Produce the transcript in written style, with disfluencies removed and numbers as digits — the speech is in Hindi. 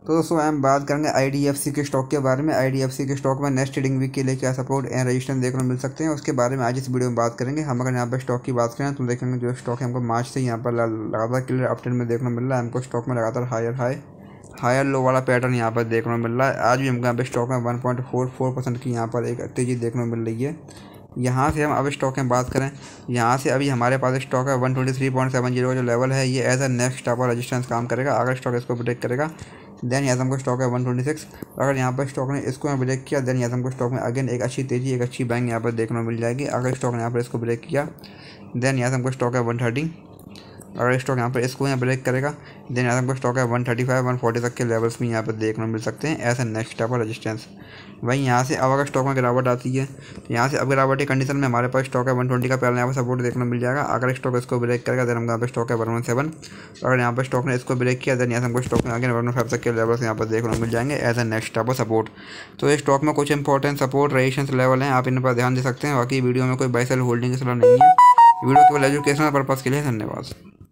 तो दोस्तों हम बात करेंगे IDFC के स्टॉक के बारे में। IDFC के स्टॉक में नेक्स्ट ट्रेडिंग वीक के लिए क्या सपोर्ट एंड रेजिस्टेंस देखने को मिल सकते हैं, उसके बारे में आज इस वीडियो में बात करेंगे। हम अगर यहाँ पर स्टॉक की बात करें तो देखेंगे जो स्टॉक है हमको मार्च से यहाँ पर लगातार क्लियर अपट्रेंड में देखने को मिल रहा है। हमको स्टॉक में लगातार हायर लो वाला पैटर्न यहाँ पर देखने को मिल रहा है। आज भी हमको यहाँ पे स्टॉक में 1.44% की यहाँ पर एक तेज़ी देखने को मिल रही है। यहाँ से हम अब स्टॉक में बात करें, यहाँ से अभी हमारे पास स्टॉक है 123.70 का जो लेवल है, ये एज अ नेक्स्ट स्टॉप और रेजिस्टेंस काम करेगा। अगर स्टॉक इसको ब्रेक करेगा देन यहाँ से हमको स्टॉक है 126। अगर यहाँ पर स्टॉक ने इसको ब्रेक किया देन यहाँ से हमको स्टॉक में अगेन एक अच्छी तेज़ी, एक अच्छी बैंग यहाँ पर देखने को मिल जाएगी। अगर स्टॉक ने यहाँ पर इसको ब्रेक किया देन यहाँ से हमको स्टॉक है 130। अगर स्टॉक यहाँ पर इसको यहाँ ब्रेक करेगा देन यहाँ हमको स्टॉक है 135 140 तक के लेवल्स भी यहाँ पर देखने को मिल सकते हैं ऐसा नेक्स्ट स्टेप और रेजिस्टेंस। वहीं यहाँ से अब अगर स्टॉक में गिरावट आती है तो यहाँ से अब गिरावट की कंडीशन में हमारे पास स्टॉक है 120 का पहले यहाँ पर सपोर्ट देखने को मिल जाएगा। अगर स्टॉक इसको ब्रेक करेगा देन हमको यहाँ पर स्टॉक है 117। अगर यहाँ पर स्टॉक ने इसको ब्रेक किया देन यहाँ से हमको स्टॉक में आगे 115 तक के लेवल्स यहाँ पर देखने को मिल जाएंगे एज ए नेक्स्ट स्टेप और सपोर्ट। तो इस स्टॉक में कुछ इंपॉर्टेंट सपोर्ट रेजिस्टेंस लेवल हैं, आप इन पर ध्यान दे सकते हैं। बाकी वीडियो में कोई बाय सेल होल्डिंग की सलाह नहीं है, वीडियो केवल एजुकेशनल पर्पज़ के लिए। धन्यवाद।